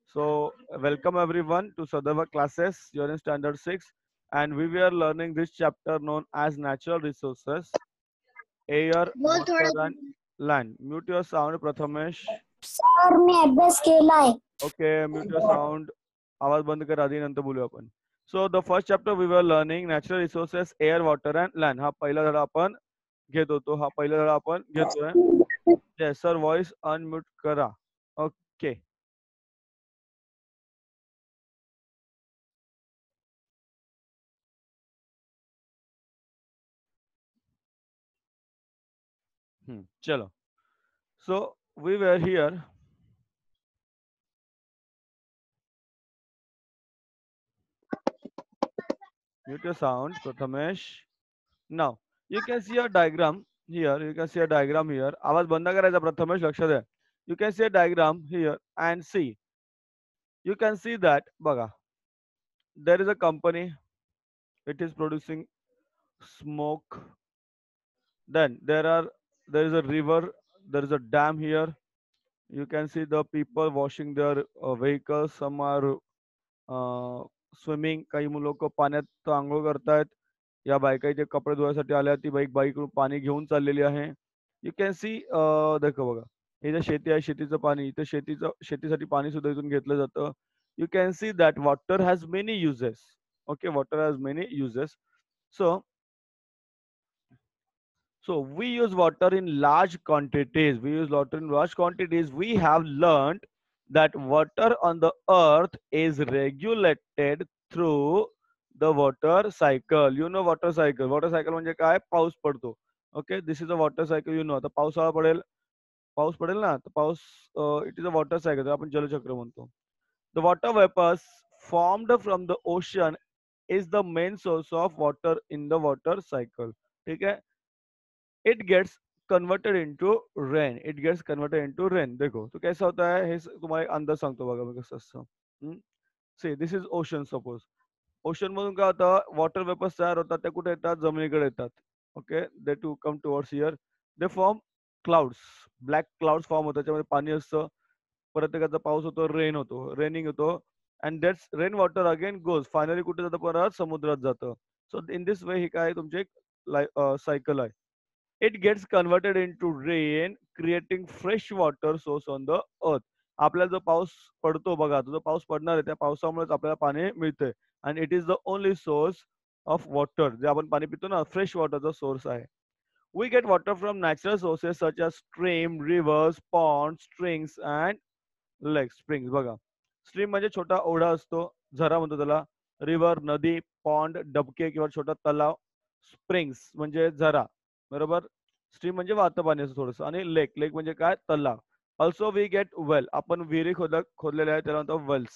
So, welcome everyone to Sadhava classes. You're in standard 6, and we were learning this chapter known as natural resources, air, बोल थोड़ा. water, and land. Mute your sound, Prathamesh. Sir मी अभ्यास केलाय. Okay, mute your sound. आवाज बंद कर आधी नंतर बोलू आपण. So, the first chapter we were learning natural resources, air, water, and land. हा पहिला धडा आपण घेत होतो. हा पहिला धडा आपण घेतोय. Yes, sir, voice unmute करा. Okay. चलो. So, we were here. Mute your sound, Prathamesh. Now, you can see a diagram here. You can see a diagram here. आवाज बंद करायचा प्रथमेश लक्ष द्या. You can see a diagram here and see. You can see that बघा. There is a company. It is producing smoke. Then there is a river. There is a dam here. You can see the people washing their vehicles. Some are swimming. काही लोक पाण्यात आंघोळ करतायत. या बायका इथे कपडे धुवायसाठी आल्या. ती बाईक बाईकडून पाणी घेऊन चाललेली आहे. यू कॅन सी देखो बघा. इथे शेती आहे. शेतीचं पाणी इथे शेतीसाठी पाणी सुद्धा इथून घेतलं जातं. You can see that water has many uses. Okay, water has many uses. So So we use water in large quantities. We use water in large quantities. We have learned that water on the earth is regulated through the water cycle. You know water cycle. Water cycle म्हणजे काय? पाऊस पडतो. Okay, this is a water cycle. You know. आता पाऊस पडेल ना, तर पाऊस it is a water cycle. तर आपण जलचक्र म्हणतो. The water vapors formed from the ocean is the main source of water in the water cycle. ठीक है. It gets converted into rain. It gets converted into rain. देखो तो कैसा होता है, हे तुम्हाला एक अंदाज सांगतो बघा मी कसं असतं. See this is ocean. Suppose ocean मधून काय होतं, वॉटर वेपर्स तयार होतात. त्या कुठे येतात? जमिनीकडे येतात. Okay, they to come towards here. They form clouds. Black clouds form होतात. त्याच्यामध्ये पाणी असतं. परत त्याचा पाऊस होतो, रेन होतो, रेनिंग होतो. And that's rain water again goes finally कुठे जातं? परत समुद्रात जातं. सो इन दिस वे ही काय तुमची एक सायकल आहे. It gets converted into rain, creating fresh water source on the earth. आपल्याला जो पाऊस पडतो बघा, तो जो पाऊस पडणार आहे त्या पावसामुळेच आपल्याला पाणी मिळते. आणि it is the only source of water. जे आपण पाणी पितो ना, फ्रेश वॉटरचा सोर्स आहे. We get water from natural sources such as stream, rivers, pond, strings and lake. Springs बघा. स्ट्रीम म्हणजे छोटा ओढा असतो, झरा म्हणतो त्याला. रिव्हर नदी, पॉन्ड डबके किंवा छोटा तलाव. स्प्रिंग्स म्हणजे झरा. बरोबर. स्ट्रीम म्हणजे वाहतं पाणी असं थोडंसं. आणि लेक, लेक म्हणजे काय? तलाव. Also we get well. आपण विहिरी खोदलेल्या आहे त्याला म्हणतो वेल्स.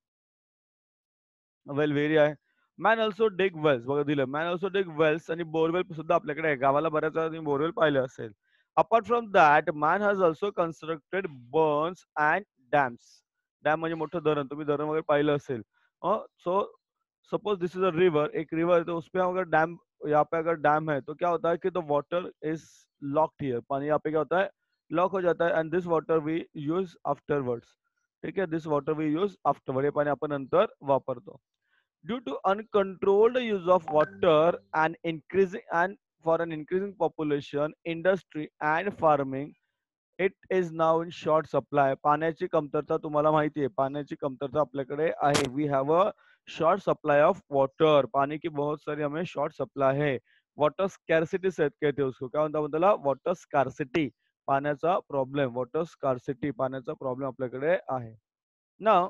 वेल विहिरी आहे. Man also dig wells. बघा दिलं, मॅन ऑल्सो डिग वेल्स. आणि बोरवेल सुद्धा आपल्याकडे आहे. गावाला बऱ्याच वेळा तुम्ही बोरवेल पाहिले असेल. Apart from that man has also constructed burns and dams. Dam म्हणजे मोठं धरण. तुम्ही धरण वगैरे पाहिलं असेल. So suppose this is a river. एक रिवर है, तो उस पे अगर डैम, यहाँ पे अगर डैम है तो क्या होता है कि the water is locked here. पानी यहाँ पे क्या होता है? लॉक हो जाता है. And this water we use afterwards. ठीक है, this water we use afterward. हे पाणी आपण नंतर वापरतो. Due to uncontrolled use of water and for an increasing population, industry and farming, it is now in short supply. पाण्याची कमतरता तुम्हाला माहिती आहे. पाण्याची कमतरता आपल्याकडे आहे. We have a short supply of water. पानी की बहुत सारी हमें शॉर्ट सप्लाई है. वॉटर स्कॅर्सिटी कहते हैं उसको. क्या म्हणतात त्याला? Water scarcity. पाण्याचा प्रॉब्लेम. वॉटर स्कॅर्सिटी पाण्याचा प्रॉब्लेम आपल्याकडे आहे. Now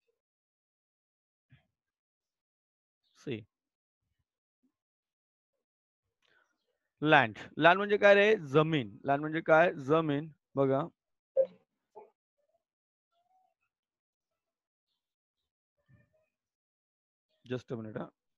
see land. लँड म्हणजे काय रे? जमीन. लँड म्हणजे काय? जमीन. बघा. Just a minute.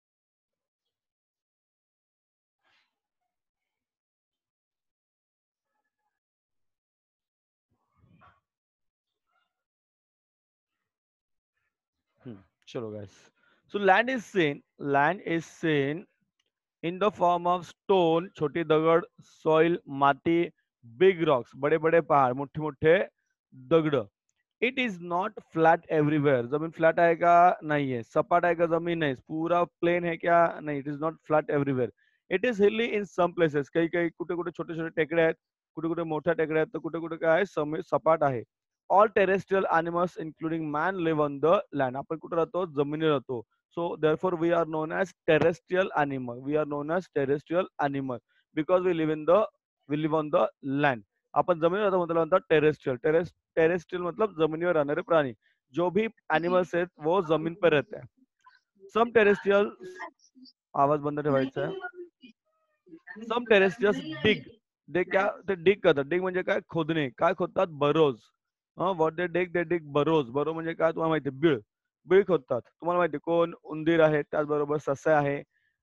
चलो guys. So land is seen in the form of stone, छोटी दगड, soil, माती, big rocks, बड़े बड़े पहाड़, मोठे मोठे दगड. It is not flat everywhere. जमीन फ्लैट आहे का? नहीं है. सपाट आहे का जमीन? नाही. पूरा प्लेन है क्या? नहीं. It is not flat everywhere. It is hilly in some places. काही काही कुठे कुठे छोटे छोटे टेकडे आहेत, कुठे कुठे मोठ्या टेकड्या आहेत, तर कुठे कुठे काय आहे, सपाट आहे. All terrestrial animals including man live on the land. आपण कुठे राहतो? जमिनीवर राहतो. सो therefore we are known as terrestrial animal. We are known as terrestrial animal because we live on the land. आपण जमिनीवर राहतो म्हणतात टेरेस्ट्रियल. टेरेस्ट्रियल मतलब जमिनीवर राहणारे प्राणी. जो भी एनिमल्स आहेत वो जमीन पर रहते हैं. Some terrestrial. आवाज बंद ठेवायचा आहे. Some terrestrials dig. ते क्या? ते डिग करतात. डिग म्हणजे काय? खोदणे. काय खोदतात? बरोज. व्हॉट दे डिग बरोज. बरो म्हणजे काय तुम्हाला माहिती? बीळ. बीळ खोदतात. तुम्हाला माहिती कोण? उंदीर आहे, त्याचबरोबर ससा आहे,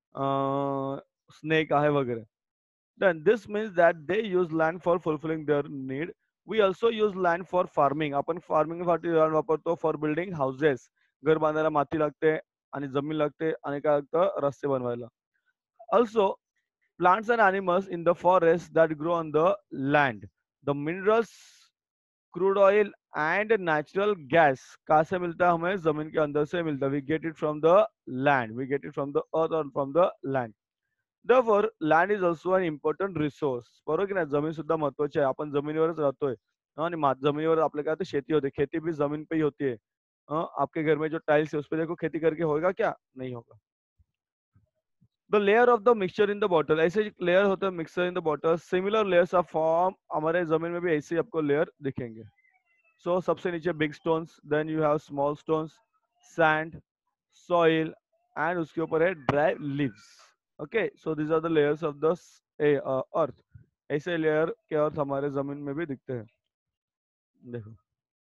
स्नेक आहे वगैरे. Then this means that they use land for fulfilling their need. We also use land for farming. आपण फार्मिंग साठी land वापरतो. For building houses. घर बांधायला माती लागते आणि जमीन लागते आणि काय लागतं? रस्ते बनवायला. Also, plants and animals in the forest that grow on the land. The minerals, crude oil and natural gas कहाँ से मिलता है? हमें जमीन के अंदर से मिलता है. We get it from the land. We get it from the earth और from the land. Therefore, land is also an important resource. बरोबर की नाही? जमीन सुद्धा महत्वाची आहे. आपण जमिनीवरच राहतोय. आणि जमिनीवर आपल्या काय? शेती होते. खेती भी जमीन पे ही होती है. आपके घर में जो टाइल्स है उस पे देखो, खेती करके होगा क्या? नहीं होगा. The layer of the mixture in the bottle. ऐसे लेयर होते हैं mixture in the bottle. Similar layers of form. हमारे जमीन में भी ऐसे ही आपको लेयर दिखेंगे. सो सबसे नीचे big stones, then you have small stones, sand, soil and उसके ऊपर है dry leaves. Okay, so these are the layers of the earth. ऐसे लेयर के अर्थ हमारे जमीन में भी दिखते हैं. देखो.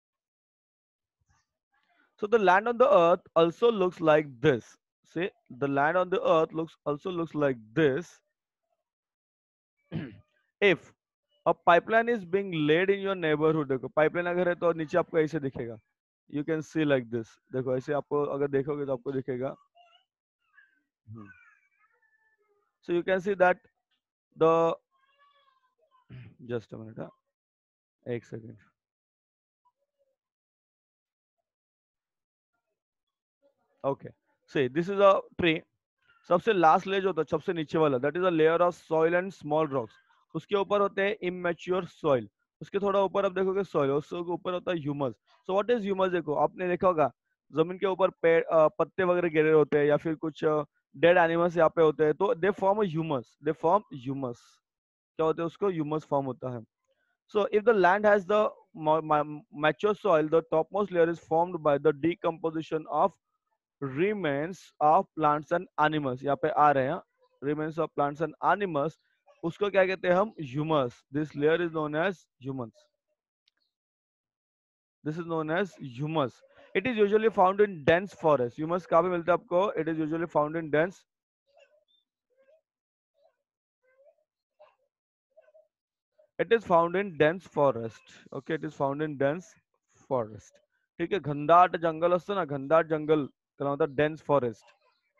So the land on the earth also looks like this. See, the land on the earth looks like this. If a pipeline is being laid in your neighborhood, देखो पाइपलाइन अगर है तो नीचे आपको ऐसे दिखेगा. You can see like this. देखो ऐसे आपको अगर देखोगे तो आपको दिखेगा. So you can see that the just a minute. एक second. Okay. See, this is a tree. सबसे लास्ट लेयर जो होता है, सबसे नीचे वाला, that is a layer of soil and small rocks. उसके ऊपर होते हैं इमेच्योर सॉइल. उसके थोड़ा ऊपर आप देखोगे सॉइल, उसके ऊपर होता है humus. So what is humus? देखो आपने देखा होगा जमीन के ऊपर पेड़ पत्ते वगैरह गिरे होते हैं या फिर कुछ डेड एनिमल्स यहाँ पे होते हैं, तो they form humus. They form humus. क्या होता है? उसको ह्यूमस फॉर्म होता है. So if the land has the mature soil, the topmost layer is formed by the decomposition of remains of plants and animals. यहाँ पे आ रहे हैं remains of plants and animals. उसको क्या कहते हैं हम? Humus. This layer is known as humus. This is known as humus. It is usually found in dense forest. Humus कहाँ पे मिलता है आपको? It is usually found in dense. It is found in dense forest. Okay, it is found in dense forest. ठीक है. घनदाट जंगल असतं ना, घनदाट जंगल त्याला म्हणतात dense forest.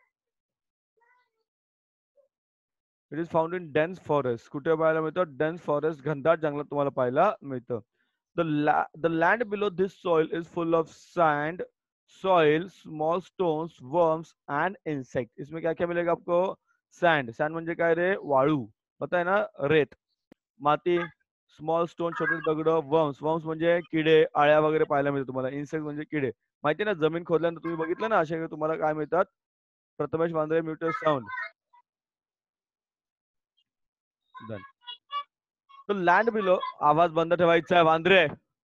It is found in dense forest. कुठे पाहायला मिळतं? डेन्स फॉरेस्ट, घनदाट जंगलात तुम्हाला पाहायला मिळतं. The land below this soil is full of sand, soil, small stones, worms and insect. इसमें क्या क्या मिलेगा आपको? सैंड. सैंड म्हणजे काय रे? वाळू. पता है ना? रेत, माती. स्मॉल स्टोन, छोटे दगड. वर्म्स. वर्म्स म्हणजे किडे, आळ्या वगैरे पाहायला मिळतात तुम्हाला. इन्सेक्ट म्हणजे किडे. माहिती ना, जमीन खोदल्यानंतर तुम्ही बघितलं ना, असे तुम्हाला काय मिळतात? Prathamesh Wandre, mutes sound. तो लँड बिलो. आवाज बंद ठेवायचा आहे वांद्रे.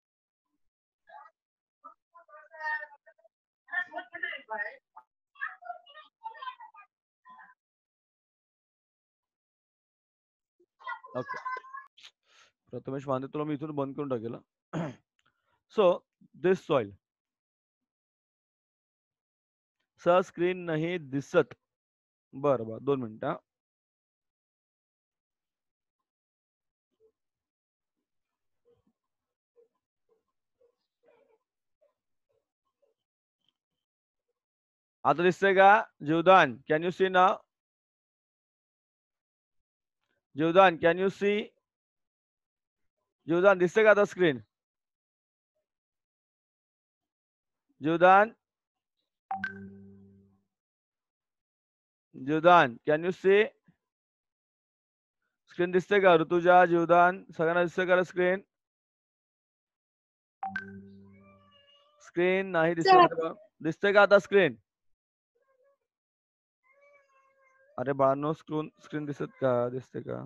ओके. प्रथमेश वांद्रे तुला मी इथून बंद करून टाकेल. So this soil. Sir screen नाही दिसत. बरं बरं 2 मिनिटं. आता दिसतंय का? जीवदान, कॅन यू सी ना? जीवदान, कॅन यू सी? जीवदान दिसतंय का आता स्क्रीन? जीवदान, जीवदान, कॅन यू सी स्क्रीन दिसते का? ऋतुजा, जीवदान, सगळ्यांना दिसते का स्क्रीन? स्क्रीन नाही दिसते, दिसते का आता स्क्रीन? अरे बाळांनो, स्क्रीन स्क्रीन दिसत का? दिसते का?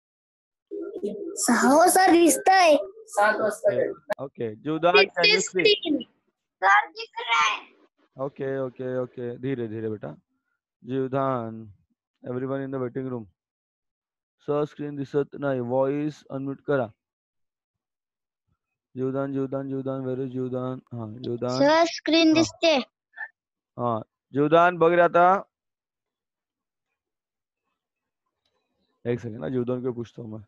हो सर दिसतंय. ओके जीवदान, कॅन यू सी? सर दिख रहा है. ओके ओके ओके, धीरे धीरे बेटा. Jeevdan, everyone in the waiting room. Sir screen दिसत नाही, व्हॉइस अनम्यूट करा. जीवदान, जीवदान, जीवदान, व्हेर इज जीवदान? हा जीवदान, सर स्क्रीन दिसते. हा जीवदान बघ रे आता. एक सेकंड ना, जीवदान को पूछता हूँ मैं.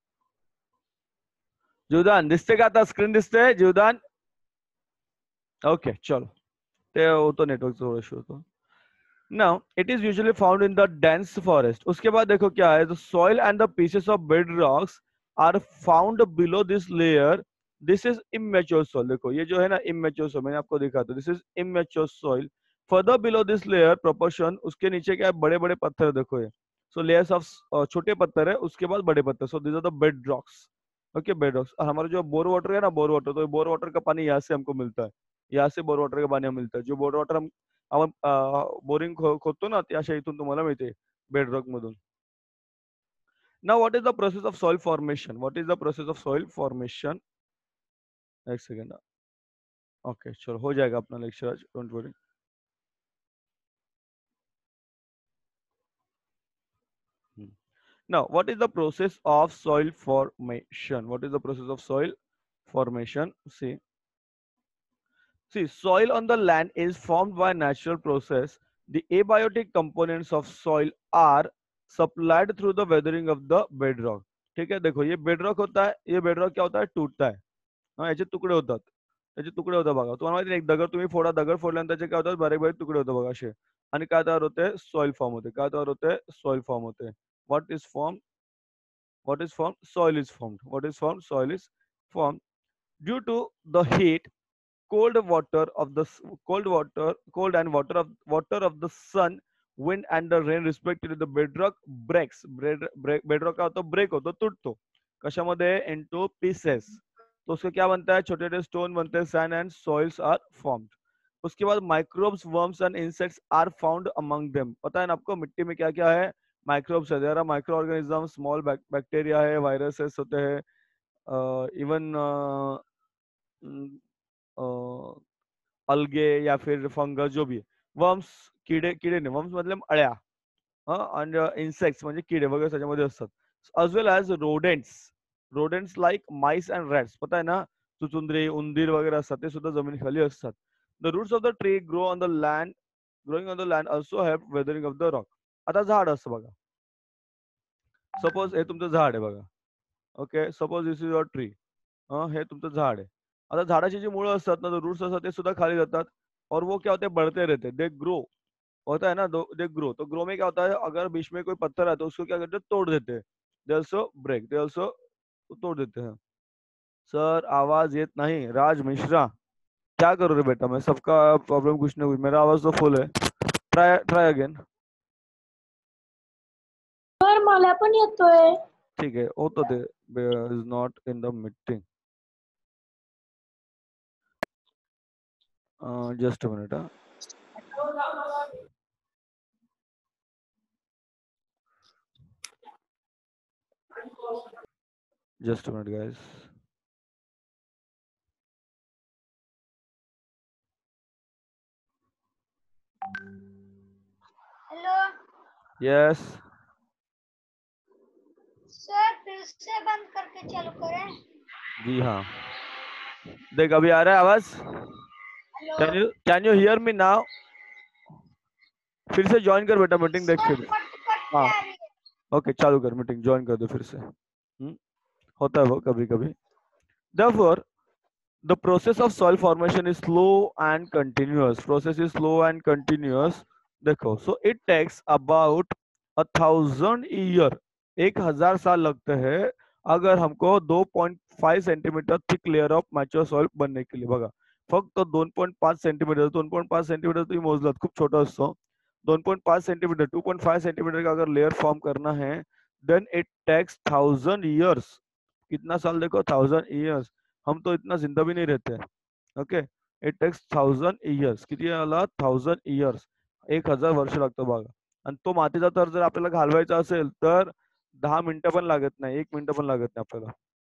जीवदान दिसते का आता? स्क्रीन दिसते जीवदान? ओके चलो, ते होतो नेटवर्क थोड़ा इशू होतो. Now, it is usually found in the dense forest. उसके बाद देखो क्या है, the soil and the pieces of bedrocks are found below this layer. This is immature soil. देखो ये जो है ना immature soil, मैंने आपको दिखा था. This is immature soil. Further below this layer, proportion, उसके नीचे क्या है, बड़े बड़े पत्थर देखो ये. So layers of छोटे पत्थर है, उसके बाद बड़े पत्थर. So these are the bedrocks. Okay bedrocks. और हमारा जो बोर वाटर है ना, बोर वाटर, तो बोर वाटर का पानी यहाँ से हमको मिलता है. यहाँ से बोर वाटर का पानी हमें मिलता है. जो बोर वाटर हम बोरिंग खोदतो ना, त्या इथून तुम्हाला मिळते बेडरॉक मधून. Now what is the process of soil formation? What is the process of soil formation? एक सेकंड. ओके चलो, हो जाएगा अपना लेक्चर आज, don't worry. Now, what is the process of soil formation? What is the process of soil formation? See, soil on the land is formed by natural process. The abiotic components of soil are supplied through the weathering of the bedrock. ठीक है, देखो ये bedrock होता है, ये bedrock क्या होता है, टूटता है. हाँ, याचे तुकडे होतात, याचे तुकडे होतात बघा. तुम्हाला माहिती आहे, एक दगड तुम्ही फोडा, दगड फोडल्यानंतर त्याचे काय होतात, बारीक बारीक तुकडे होतात बघा असे. आणि काय तयार होते, सॉइल फॉर्म होते. काय तयार होते, सॉइल फॉर्म होते. What is form? What is formed? Soil is formed. What is formed? Soil is formed due to the heat, cold water of the cold and water of the sun, wind and the rain respectively. The bedrock breaks. Bedrock का होता, break होतो, तुटतो. कशामध्ये? into pieces. तो उसका क्या बनता है, छोटे छोटे स्टोन बनते हैं, sand and soils are formed. उसके बाद microbes, worms and insects are found among them. पता है ना आपको मिट्टी में क्या क्या है? माइक्रोब्स है, there are micro organism, small bacteria है, वायरसेस होते हैं, इवन अलगे या फिर फंगस, जो भी है. वर्म्स, कीडे, कीडे नाही, वर्म्स मतलब अळ्या. आणि इन्सेक्ट्स म्हणजे किडे वगैरे त्याच्यामध्ये असतात. as well as rodents like mice and rats. पता आहे ना, चुचुंद्रे, उंदीर वगैरे असतात, ते सुद्धा जमिनीखाली असतात. The roots of the tree growing on the land also help weathering of the rock. आता झाड असतं बघा, सपोज हे तुमचं झाड आहे बघा. Okay, suppose this is your tree. हे तुमचं झाड आहे. आता झाडाची जी मुळं असतात ना, रूट्स असतात, ते सुद्धा खाली जातात. और वो क्या होते हैं, बढ़ते रहते हैं, दे ग्रो. होता है ना, दे ग्रो. तो ग्रो में क्या होता है, अगर बीच में कोई पत्थर है तो उसको क्या करते हैं, तोड़ देते हैं. They also break, they also तोड़ देते हैं. सर आवाज येत नहीं, राज मिश्रा. क्या करूँ रे बेटा मैं, सबका प्रॉब्लम कुछ ना कुछ. मेरा आवाज तो फुल है. Try again. सर मला पण येतोय. ठीक है, होतो ते, is not in the meeting. Just a minute. Just a minute, guys. Hello Yes. Sir, फिर से बंद करके चालू करें. जी हाँ. देख अभी आ रहा है आवाज. Can you hear me now? फिर से ज्वाइन कर बेटा मीटिंग, देख फिर. हाँ ओके, चालू कर मीटिंग, ज्वाइन कर दो फिर से. होता है वो कभी कभी. Therefore, the process of soil formation is slow and continuous. Process is slow and continuous. देखो, so it takes about 1,000 year. 1,000 साल लगते हैं अगर हमको 2.5 centimetre thick layer of mature soil बनने के लिए. बघा, फक्त 2.5 सेंटीमीटर 2.5 सेंटीमीटर तुम्ही मोजलात खूप छोटा असतो 2.5 सेंटीमीटर 2.5 सेंटीमीटर का अगर लेयर फॉर्म करना है देन इट टेक्स 1000 years कितना साल देखो 1000 years हम तो इतना जिंदा भी नहीं रहते ओके इट टेक्स 1000 years किती आला 1000 years 1000 वर्ष लागतं बघा आणि तो मातीचा थर जर आपल्याला घालवायचा असेल तर 10 मिनिटं पण लागत नाही 1 मिनिट पण लागत नाही आपल्याला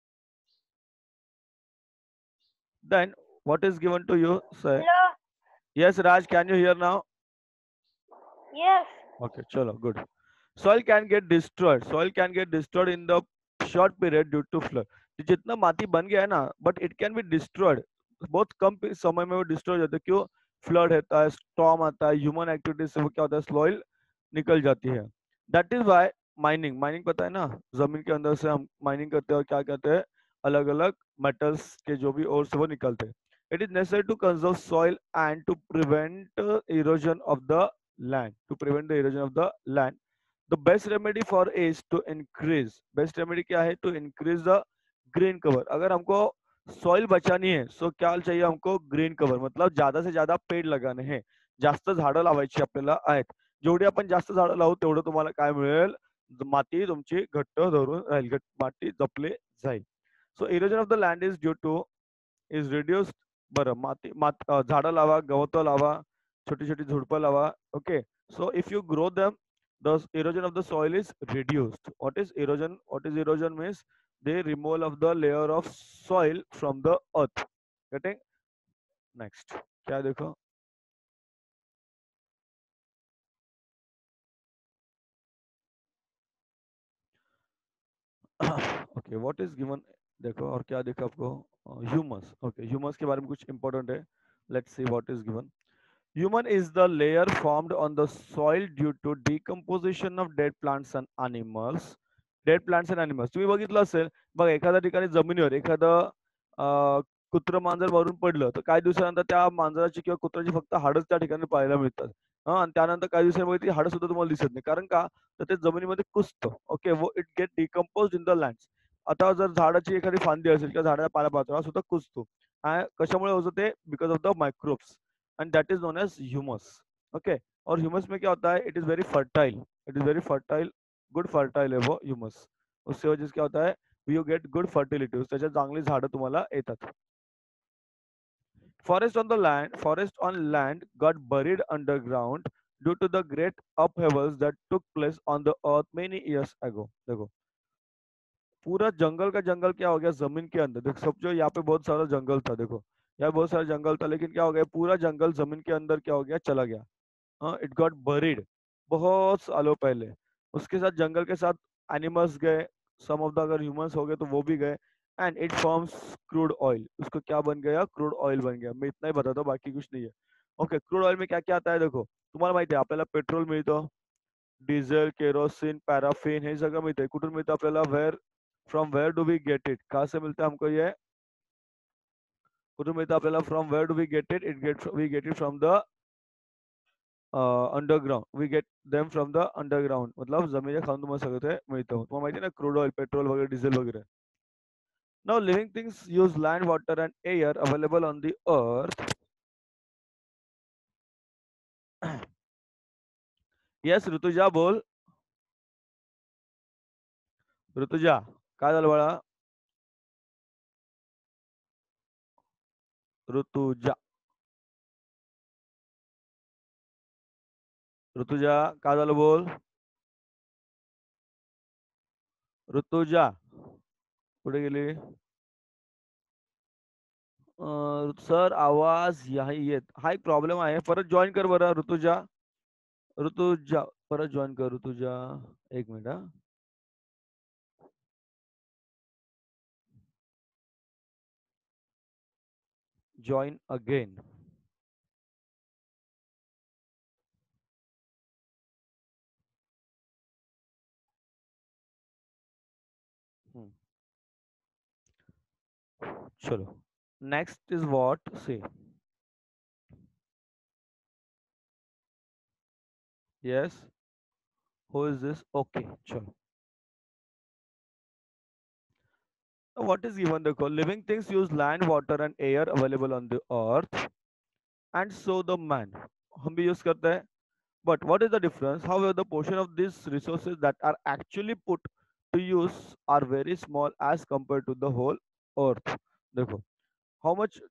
then what is given to you say Hello. yes Raj can you hear now Yes. okay chalo good soil can get destroyed soil can get destroyed in the short period due to flood तो जितना माटी बन गया है ना but it can be destroyed बहुत कम समय में वो डिस्ट्रॉय हो जाता है क्यों फ्लड होता है स्टॉर्म आता है ह्यूमन एक्टिविटी से वो क्या होता है सॉइल निकल जाती है that is why mining mining पता है ना जमीन के अंदर से हम माइनिंग करते हैं और क्या करते हैं अलग अलग मेटल्स के जो भी और से वो निकलते हैं it is necessary to conserve soil and to prevent erosion of the land to prevent the erosion of the land the best remedy for is to increase best remedy क्या है to increase the green cover अगर हमको soil बचानी है सो क्या चाहिए हमको green cover मतलब ज्यादा से ज्यादा पेड लगाने हैं जास्त झाडं लावायची आपल्याला आहेत जेवढी आपण जास्त झाडं लावू तेवढं तुम्हाला काय मिळेल माती तुमची घट्ट धरून राहील माती जपले जाईल so erosion of the land is due to is reduced बरं झाडं लावा गवतं लावा छोटी छोटी झुडपं लावा okay so if you grow them the erosion of the soil is reduced what is erosion means the removal of the layer of soil from the earth getting next क्या देखो ओके व्हाट इज गिवन देखो और क्या देखो आपको humus okay humus के बारे में कुछ इंपॉर्टेंट है let's see what is given Human is the layer formed on the soil due to decomposition of dead plants and animals. Dead plants and animals. तुम्ही बघितलं असेल बघा एखाद्या ठिकाणी जमिनीवर एखादं कुत्रं मांजर मरून पडलं तर काही दिवसानंतर त्या मांजराची किंवा कुत्र्याची फक्त हाडच त्या ठिकाणी पाहायला मिळतात आणि त्यानंतर काही दिवसांमध्ये ती हाडं सुद्धा तुम्हाला दिसत नाही कारण का तर ते जमिनीमध्ये कुसतं ओके वो it get decompose in the land आता जर झाडाची एखादी फांदी असेल किंवा झाडाचा पालापाचोळा सुद्धा कुसतो कशामुळे होतं ते because of the microbes and that is known as humus okay और humus में क्या होता है it is very fertile good fertile है वो humus उससे वजह से क्या होता है you get good fertility त्याच्यात चांगली झाडं तुम्हाला येतात forest on land got buried underground due to the great upheavals that took place on the earth many years ago देखो पूरा जंगल का जंगल क्या हो गया जमीन के अंदर देखो समझो यहाँ पे बहुत सारा जंगल था देखो यहाँ बहुत सारा जंगल था लेकिन क्या हो गया पूरा जंगल जमीन के अंदर क्या हो गया चला गया हाँ इट गॉट बरीड बहुत सालों पहले उसके साथ जंगल के साथ एनिमल्स गए सम ऑफ द अगर ह्यूमंस हो गए तो वो भी गए and it forms crude oil उसको क्या बन गया क्रूड ऑयल बन गया मैं इतना ही बताता हूँ बाकी कुछ नहीं है ओके क्रूड ऑयल में क्या क्या आता है देखो तुम्हाला माहिती आहे आपल्याला पेट्रोल मिळतं डिझेल केरोसिन पॅराफिन हे सगळं मिळतंय कुठून मिळतं आपल्याला where from where do we get it कहाँ से मिलता है हमको ये कुठून मिळतं आपल्याला from where do we get it we get it from the underground we get them from the underground मतलब जमिनीच्या खालून तुम्हाला सगळं ते मिळतं तुम्हाला माहिती आहे ना क्रूड ऑइल पेट्रोल वगैरे डिझेल वगैरे now living things use land water and air available on the earth yes Rutuja बोल ऋतुजा काय झालं बाळा ऋतुजा ऋतुजा काय झालं बोल ऋतुजा कुठे गेली सर आवाज नाही येत हा एक प्रॉब्लेम आहे परत जॉईन कर बरं ऋतुजा ऋतुजा परत जॉईन कर ऋतुजा एक मिनिट हा जॉईन अगेन चलो next is what say yes who is this okay चलो what is given? देखो, living things use land, water and air available on the earth, and so the man. हम भी use करते हैं. But what is the difference? However, the portion of these resources that are actually put to use are very small as compared to the whole earth. देखो, how much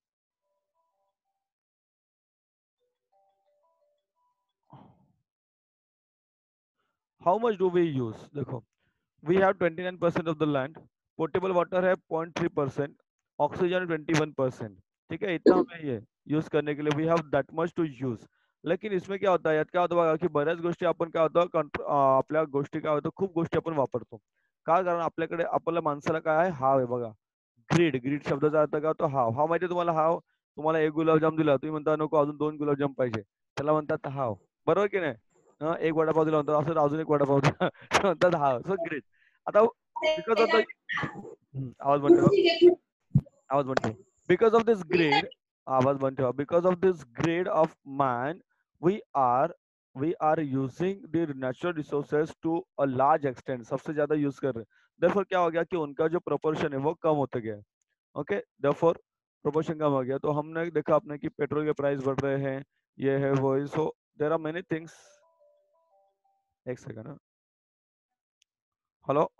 how much do we use? देखो, we have 29% of the land, potable water है 0.3%, oxygen 21%. ठीक है, इतना हमें ये use करने के लिए we have that much to use. लेकिन इसमें क्या होतं, यात काय होतं बघा की बऱ्याच गोष्टी आपण काय होतं आपल्या गोष्टी काय होतं, खूप गोष्टी आपण वापरतो. का? कारण आपल्याकडे आपल्या माणसाला काय आहे, हाव आहे बघा. ग्रीड, ग्रीड शब्दाचा अर्थ काय होतो? हाव. हाव माहिती आहे तुम्हाला? हाव, तुम्हाला एक गुलाबजाम दिला, तुम्ही म्हणता नको अजून 2 गुलाबजाम पाहिजे, त्याला म्हणतात हाव. बरोबर की नाही? एक वडापाव दिला म्हणतो असं अजून एक वडापाव द्या. म्हणतात हाव. So greed. आता बिकॉज ऑफ द आवाज बंद ठेवा, आवाज बंद ठेवा. बिकॉज ऑफ दिस ग्रेड, आवाज बंद ठेवा. Because of this greed of man, we are we are using the natural resources to a large extent. सबसे ज्यादा यूज कर रहे हैं. therefore क्या हो गया कि उनका जो प्रोपोर्शन है वो कम होते गया. ओके, therefore प्रोपोर्शन कम हो गया. तो हमने देखा आपने कि पेट्रोल के प्राइस बढ़ रहे हैं, ये है वो है. So there are many things. एक सेकंड. हेलो.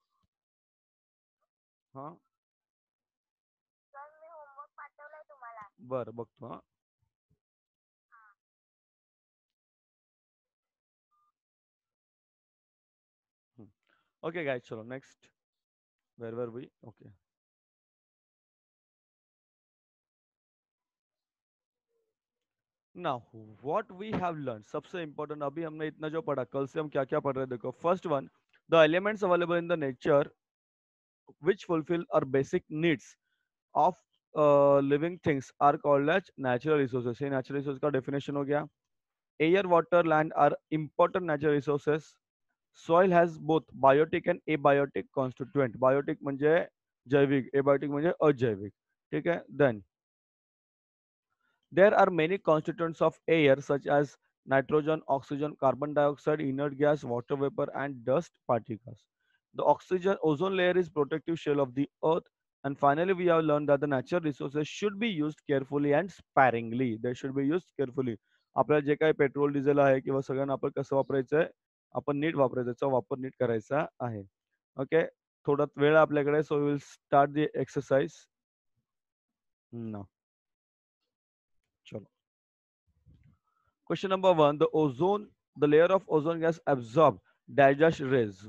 हाँ, सर मी होमवर्क पाठवलाय तुम्हाला. बरं बघतो. हा. ओके गाइस, चलो next. Where were we? Okay. Now what we have learn, सबसे इंपॉर्टेंट अभी हमने इतना जो पढ़ा, कल से हम क्या क्या पढ़ रहे हैं देखो. First one, the elements available in the nature which fulfill our basic needs of living things are called as natural resources. ये natural resource का definition हो गया. Air, water, land are important natural resources. Soil has both biotic and abiotic constituent. Biotic म्हणजे जैविक, abiotic म्हणजे अजैविक. ठीक है. Then there are many constituents of air such as nitrogen, oxygen, carbon dioxide, inert gas, water vapor, and dust particles. The oxygen ozone layer is protective shell of the earth. And finally, we have learned that the natural resources should be used carefully and sparingly. They should be used carefully. आपल्याला जे काही petrol diesel आहे किंवा सगळ्यांना आपण कसं वापरायचं आहे, आपण नीट वापरायचं, त्याचा वापर नीट करायचा आहे. ओके, थोडा वेळ आपल्याकडे. So will start the exercise now. चलो. Question number one, the layer of ozone gas absorb dash rays.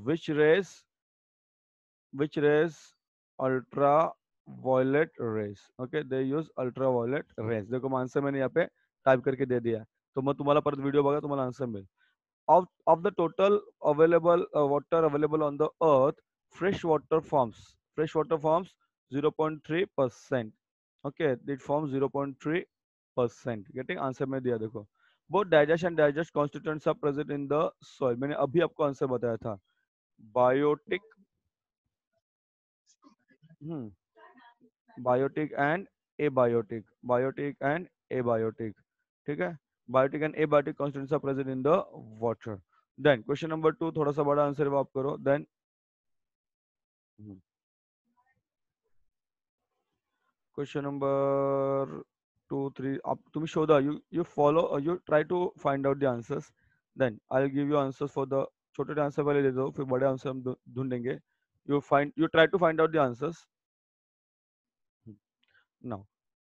Which rays? Ultraviolet rays. Okay, they use ultraviolet rays. देखो आंसर मैंने यहाँ पे टाइप करके दे दिया है. तो मैं तुम्हारा परत वीडियो बघा, तुम्हाला आंसर मिळेल. Of the total available water available on the earth, fresh water forms 0.3%. Okay, it forms 0.3%. Getting answer में दिया देखो. Both digest and digest constituents are present in the soil. मैंने अभी आपको आंसर बताया था. Biotic, hmm, biotic and abiotic. Biotic and abiotic. ठीक है. Biotic and abiotic constituents are present in the water. Then question number two, थोड़ा सा बड़ा आंसर आप करो. Then question number 2, 3. आप तुम्ही शोधा. You follow. You try to find out the answers. Then I'll give you answers for the छोटे answer पहले दे दो, फिर बड़े आंसर हम ढूंढेंगे. You try to find out the answers now.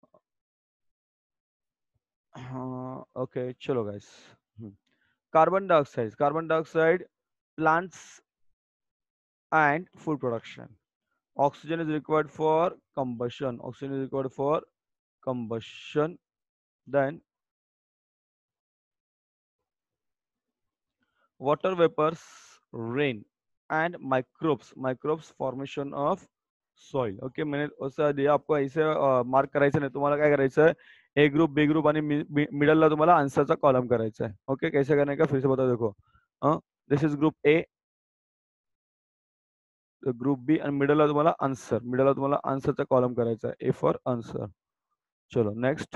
Okay, chalo guys. Carbon dioxide, plants and food production. Oxygen is required for combustion. Oxygen is required for combustion. Then water vapors, rain, and microbes formation of soil. Okay, मैंने उससे दिया आपको ऐसे mark करायचं नाही. तुम्हाला काय करायचं है, ए ग्रुप, बी ग्रुप आणि मिडल ला तुम्हाला आंसरचा कॉलम करायचा है. ओके, कैसे करने का फिर से बता देखो. This is group A, group B आणि मिडलला तुम्हाला आन्सर, मिडलला तुम्हाला आन्सरचा कॉलम करायचा आहे. A for answer. चलो next.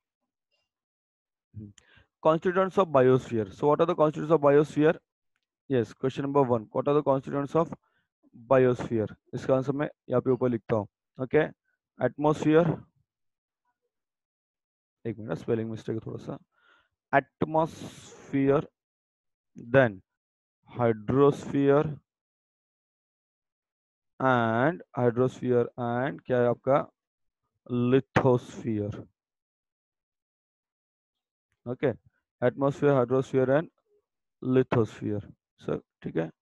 Constituents of biosphere. So what are the constituents of biosphere? Yes, question number 1, what are the constituents of biosphere? इसका answer मैं यहाँ पे ऊपर लिखता हूँ. ओके, एटमॉस्फेयर, एक मिनट, स्पेलिंग मिस्टेक है थोड़ा सा. एटमॉस्फेयर, देन हाइड्रोस्फीयर एंड क्या है आपका, lithosphere. Okay, atmosphere, hydrosphere and lithosphere. Sir ठीक है.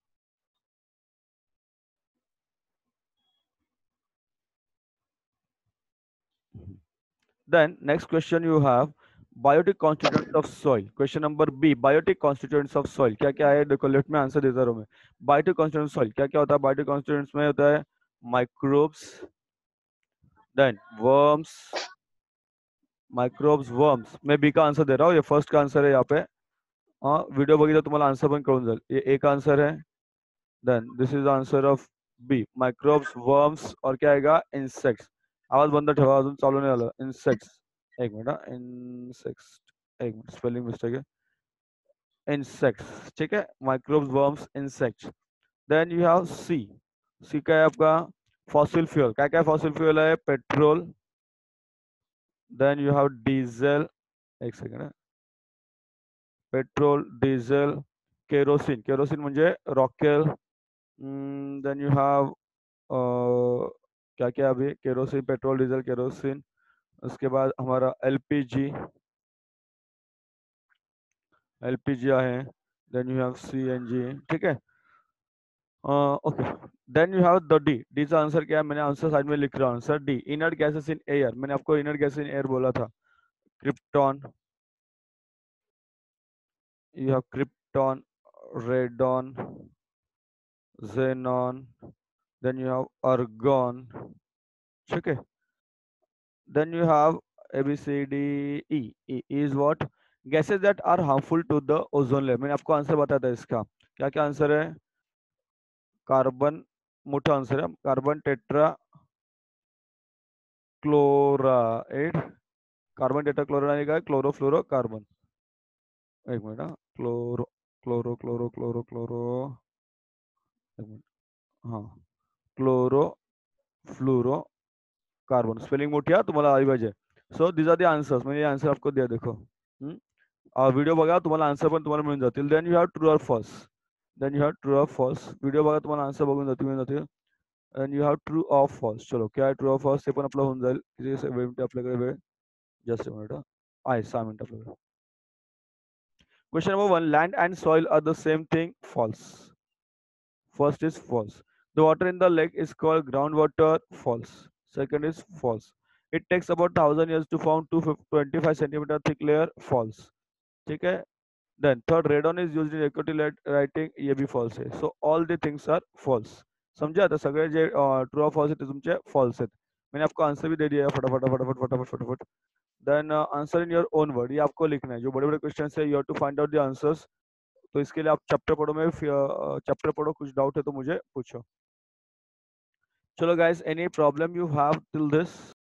Then next question you have biotic constituents of soil. Question number B, biotic constituents of soil क्या क्या है? देखो लेफ्ट में आंसर देता रहूं मैं. Biotic constituents of soil क्या क्या होता है? Biotic constituents में होता है microbes, then worms, microbes, worms. मैं B का आंसर दे रहा हूँ, ये फर्स्ट का आंसर है यहाँ पे. हाँ, वीडियो बघितलं तुम्हाला आंसर पण कळून जाईल. ये एक आंसर है. Then this is answer of B, microbes, worms और क्या आएगा, इंसेक्ट्स. आवाज बंद ठेवा, अजून चालू नाही झालं. इंसेक्ट्स, एक मिनट, इंसेक्ट्स, एक मिनट, स्पेलिंग मिस्टेक है. इंसेक्ट्स, ठीक है, microbes, worms, insects. Then you have C. C का है आपका फॉसिल फ्यूल. क्या क्या फॉसिल फ्यूल है? Petrol, then you have diesel, एक सेकंड है, पेट्रोल, डीजल, केरोसिन. केरोसिन म्हणजे रॉकेल. देन यू हैव क्या क्या अभी, केरोसिन, पेट्रोल, डीजल, केरोसिन. उसके बाद हमारा एलपीजी, एलपीजी आहे. देन यू हैव सीएनजी, ठीक है. Okay, then you have the D. D का आंसर क्या है? मैंने आंसर साइड में लिख रहा हूँ sir. D, inert gases in air. मैंने आपको इनर्ट गैसेस इन एयर बोला था. Krypton, you have krypton, radon, xenon, then you have argon, ठीक है. Then you have A B C D E. E is what? Gases that are harmful to the ozone layer. मैंने आपको answer बताया था इसका. क्या क्या आंसर है? कार्बन, मोटा आंसर है, carbon tetrachloride, carbon tetrachloride का क्लोरोफ्लोरो कार्बन. एक minute, chloro, chloro chloro chloro chloro, एक मिनट, हाँ, क्लोरो फ्लोरो कार्बन. स्पेलिंग मोठी आहे, तुम्हाला आली पाहिजे. So these are the answers. म्हणजे आन्सर आपको दिया देखो. व्हिडिओ बघा, तुम्हाला आन्सर पण तुम्हाला मिळून जातील. Then you have true or false. Then you have true or false. Video बघा, तुम्हाला आन्सर बघून जातील, मिळून जातील. And you have true or false. चलो, क्या है ट्रू ऑर फॉल्स ते पण आपलं होऊन जाईल. किती मिनिट आपल्याकडे वेळ? जस्ट अ मिनिट आहे, 6 मिनिट आपल्याकडे. Question number 1, land and soil are the same thing. False. First is false. The water in the lake is called groundwater. False. Second is false. It takes about 1000 years to form 225 centimeter thick layer. False. ठीक है. Then third, radon is used in equity writing. ये भी false है. So all the things are false. समझा? तो सगळे जे true और false आहेत ते तुमचे false आहेत. मैंने आपको आंसर भी दे दिया है, फटाफट फटाफट फटाफट फटाफट. Then answer in your own word. ये आपको लिखना है. जो बड़े बड़े क्वेश्चन है, you have to find out the answers. तो इसके लिए आप चैप्टर पढ़ो, में चैप्टर पढ़ो, कुछ डाउट है तो मुझे पूछो. चलो guys, any problem you have till this?